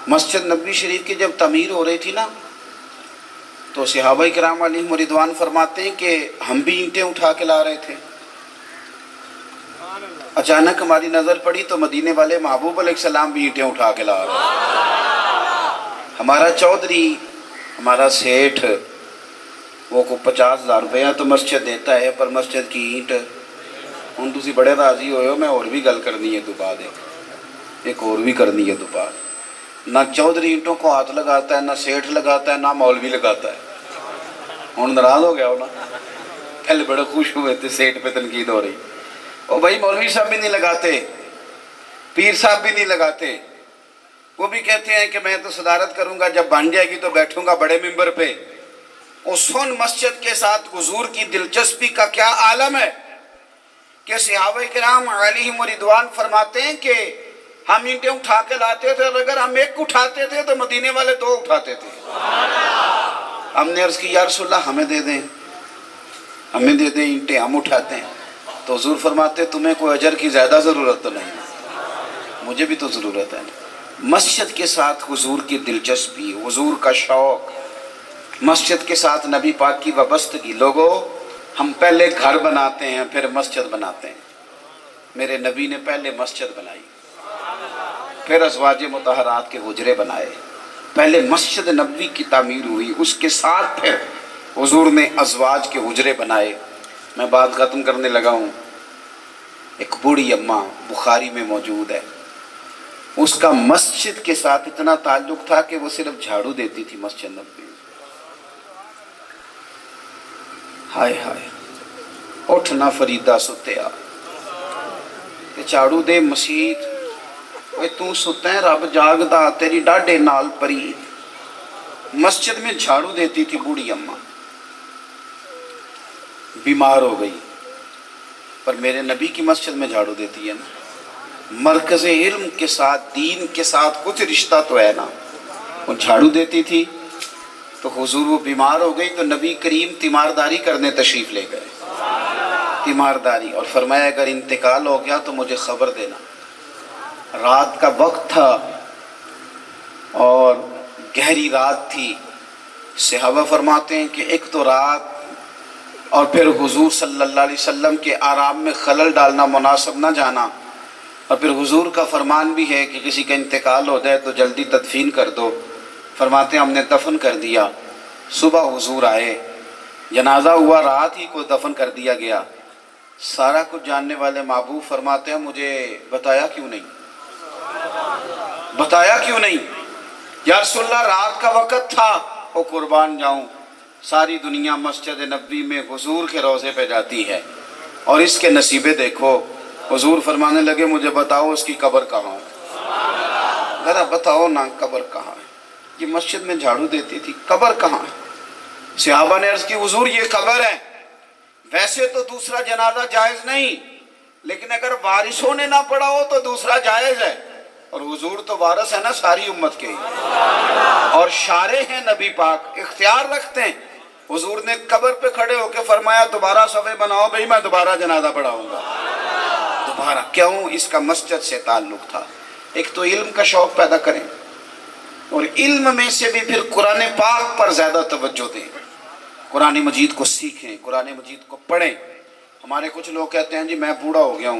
مسجد نبوی شریف کی جب تعمیر ہو رہی تھی نا تو صحابہ کرام علیہم رضوان فرماتے ہیں کہ ہم بھی اینٹیں اٹھا کے لا رہے تھے، اچانک ہماری نظر پڑی تو مدینے والے محبوب علیہ السلام بھی اینٹیں اٹھا کے لا رہے تھے۔ ہمارا چودھری، ہمارا سیٹھ، وہ کو 50,000 روپیہ تو مسجد دیتا ہے، پر مسجد کی اینٹ ہوں تسی بڑے راضی ہوئے ہو، میں اور بھی گل کرنی ہے دوبارہ، ایک اور بھی کرنی ہے دوبارہ۔ نہ چودھری اینٹوں کو ہاتھ لگاتا ہے، نہ سیٹھ لگاتا ہے، نہ مولوی لگاتا ہے۔ ہوں ناراض ہو گیا ہو نا، پہلے بڑے خوش ہوئے تھے، سیٹھ پہ تنقید ہو رہی، او بھائی مولوی صاحب بھی نہیں لگاتے، پیر صاحب بھی نہیں لگاتے، وہ بھی کہتے ہیں کہ میں تو صدارت کروں گا، جب بن جائے گی تو بیٹھوں گا بڑے ممبر پہ۔ سن مسجد کے ساتھ حضور کی دلچسپی کا کیا عالم ہے کہ صحابہ کرام علیہم رضوان فرماتے ہیں کہ ہم اینٹیں اٹھا کے لاتے تھے، اور اگر ہم ایک اٹھاتے تھے تو مدینے والے 2 اٹھاتے تھے۔ ہم نے عرض کی یا رسول اللہ ہمیں دے دیں، ہمیں دے دیں اینٹیں، ہم اٹھاتے ہیں۔ تو حضور فرماتے تمہیں کوئی اجر کی زیادہ ضرورت تو نہیں، مجھے بھی تو ضرورت ہے۔ مسجد کے ساتھ حضور کی دلچسپی، حضور کا شوق، مسجد کے ساتھ نبی پاک کی وابستگی۔ لوگوں، ہم پہلے گھر بناتے ہیں پھر مسجد بناتے ہیں، میرے نبی نے پہلے مسجد بنائی، پھر ازواج مطہرات کے حجرے بنائے، پہلے مسجد نبوی کی تعمیر ہوئی، اس کے ساتھ پھر حضور نے ازواج کے حجرے بنائے۔ میں بات ختم کرنے لگا ہوں۔ ایک بوڑھی اماں بخاری میں موجود ہے، اس کا مسجد کے ساتھ اتنا تعلق تھا کہ وہ صرف جھاڑو دیتی تھی مسجد نبوی۔ ہائے ہائے، اٹھنا فریدہ ستیا کہ جھاڑو دے مسجد، اوے تو ستا ہے رب جاگدا تیری ڈاڈے نال پری۔ مسجد میں جھاڑو دیتی تھی بوڑھی اماں، بیمار ہو گئی، پر میرے نبی کی مسجد میں جھاڑو دیتی ہے نا، مرکز علم کے ساتھ، دین کے ساتھ کچھ رشتہ تو ہے نا۔ وہ جھاڑو دیتی تھی تو حضور وہ بیمار ہو گئی تو نبی کریم تیمارداری کرنے تشریف لے گئے، تیمارداری، اور فرمایا اگر انتقال ہو گیا تو مجھے خبر دینا۔ رات کا وقت تھا اور گہری رات تھی، صحابہ فرماتے ہیں کہ ایک تو رات اور پھر حضور صلی اللہ علیہ وسلم کے آرام میں خلل ڈالنا مناسب نہ جانا، اور پھر حضور کا فرمان بھی ہے کہ کسی کا انتقال ہو جائے تو جلدی تدفین کر دو۔ فرماتے ہیں ہم نے دفن کر دیا، صبح حضور آئے، جنازہ ہوا، رات ہی کو دفن کر دیا گیا۔ سارا کچھ جاننے والے محبوب فرماتے ہیں مجھے بتایا کیوں نہیں، بتایا کیوں نہیں؟ یا رسول اللہ رات کا وقت تھا، وہ قربان جاؤں، ساری دنیا مسجد نبوی میں حضور کے روضے پہ جاتی ہے، اور اس کے نصیبے دیکھو۔ حضور فرمانے لگے مجھے بتاؤ اس کی قبر کہاں ہے، ذرا بتاؤ نا قبر کہاں ہے۔ یہ مسجد میں جھاڑو دیتی تھی، قبر کہاں ہے؟ صحابہ نے عرض کی حضور یہ قبر ہے، ویسے تو دوسرا جنازہ جائز نہیں، لیکن اگر وارثوں نے نہ پڑھا ہو تو دوسرا جائز ہے، اور حضور تو وارث ہے نا ساری امت کے، اور شارع ہیں نبی پاک، اختیار رکھتے ہیں۔ حضور نے قبر پہ کھڑے ہو کے فرمایا دوبارہ صفحے بناؤ بھئی، میں دوبارہ جنازہ پڑھاؤں گا دوبارہ۔ کیوں؟ اس کا مسجد سے تعلق تھا۔ ایک تو علم کا شوق پیدا کریں، اور علم میں سے بھی پھر قرآن پاک پر زیادہ توجہ دیں، قرآن مجید کو سیکھیں، قرآن مجید کو پڑھیں۔ ہمارے کچھ لوگ کہتے ہیں جی میں بوڑھا ہو گیا ہوں،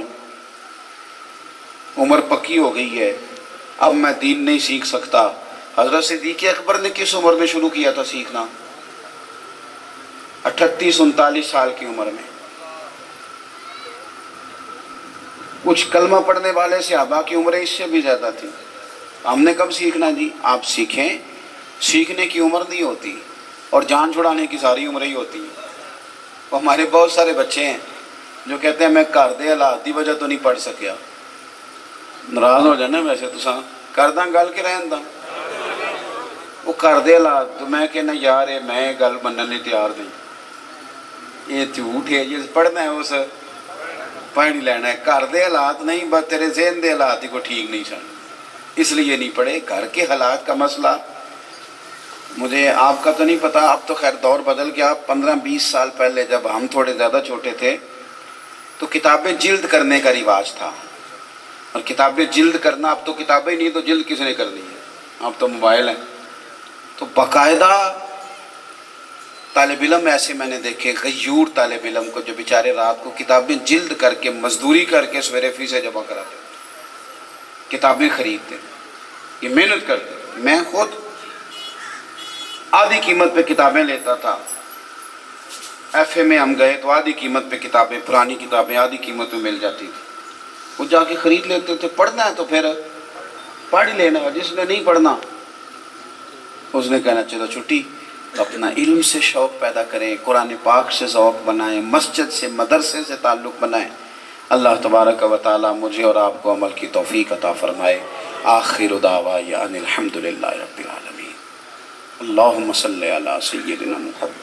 عمر پکی ہو گئی ہے، اب میں دین نہیں سیکھ سکتا۔ حضرت صدیق اکبر نے کس عمر میں شروع کیا تھا سیکھنا؟ 38-39 سال کی عمر میں۔ کچھ کلمہ پڑھنے والے صحابہ کی عمریں اس سے بھی زیادہ تھی۔ ہم نے کب سیکھنا جی؟ آپ سیکھیں، سیکھنے کی عمر نہیں ہوتی، اور جان چھڑانے کی ساری عمریں ہی ہوتی ہیں۔ وہ ہمارے بہت سارے بچے ہیں جو کہتے ہیں میں گھر دے حالات دی وجہ تو نہیں پڑھ سکیا۔ ناراض ہو جانا ویسے تو کر داں گل کے رہن داں، وہ کر دے حالات، تو میں کہنا یار میں گل مننے تیار نہیں، یہ جھوٹ ہے، یہ پڑھنا ہے اس پڑھ نہیں لینا ہے، گھر دے حالات نہیں، بس تیرے ذہن دے حالات ہی کو ٹھیک نہیں سن، اس لیے نہیں پڑھے۔ گھر کے حالات کا مسئلہ مجھے آپ کا تو نہیں پتا، اب تو خیر دور بدل گیا۔ 15-20 سال پہلے جب ہم تھوڑے زیادہ چھوٹے تھے تو کتابیں جلد کرنے کا رواج تھا، اور کتابیں جلد کرنا، اب تو کتابیں نہیں تو جلد کس نے کرنی ہے؟ اب تو موبائل ہیں، تو باقاعدہ طالب علم ایسے میں نے دیکھے، غیور طالب علم کو جو بیچارے رات کو کتابیں جلد کر کے مزدوری کر کے سویرے فیسیں جمع کراتے، کتابیں خریدتے، یہ محنت کرتے۔ میں خود آدھی قیمت پہ کتابیں لیتا تھا، ایف اے میں ہم گئے تو آدھی قیمت پہ کتابیں، پرانی کتابیں آدھی قیمت میں مل جاتی تھی، وہ جا کے خرید لیتے تھے۔ پڑھنا ہے تو پھر پڑھ لینا، جس نے نہیں پڑھنا اس نے کہنا چلو چھٹی۔ اپنا علم سے شوق پیدا کریں، قرآن پاک سے ذوق بنائیں، مسجد سے مدرسے سے تعلق بنائیں۔ اللہ تبارک و تعالی مجھے اور آپ کو عمل کی توفیق عطا فرمائے۔ آخر دعوانا ان الحمدللہ رب العالمین۔ اللہم صلی علی سیدنا محمد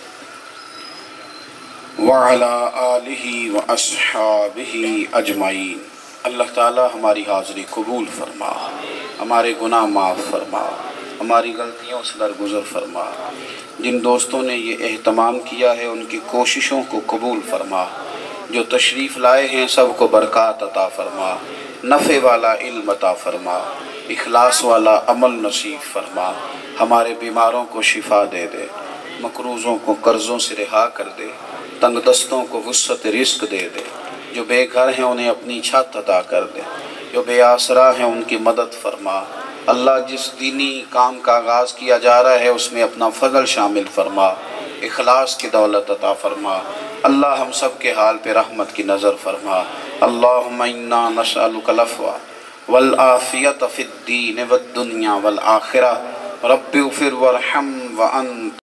وعلی آلہ واصحابہ اجمعین۔ اللہ تعالی ہماری حاضری قبول فرما، ہمارے گناہ معاف فرما، ہماری غلطیوں سے درگزر فرما۔ جن دوستوں نے یہ اہتمام کیا ہے ان کی کوششوں کو قبول فرما، جو تشریف لائے ہیں سب کو برکات عطا فرما، نفع والا علم عطا فرما، اخلاص والا عمل نصیب فرما، ہمارے بیماروں کو شفا دے دے، مقروضوں کو قرضوں سے رہا کر دے، تنگ دستوں کو وسعت رزق دے دے، جو بے گھر ہیں انہیں اپنی چھت عطا کر دے، جو بے آسرا ہیں ان کی مدد فرما۔ اللہ جس دینی کام کا آغاز کیا جا رہا ہے اس میں اپنا فضل شامل فرما، اخلاص کی دولت عطا فرما۔ اللہ ہم سب کے حال پہ رحمت کی نظر فرما۔ اللہم انا نسألک العفو والعافیۃ فی الدین والدنیا والآخرہ۔ رب اغفر وارحم وانت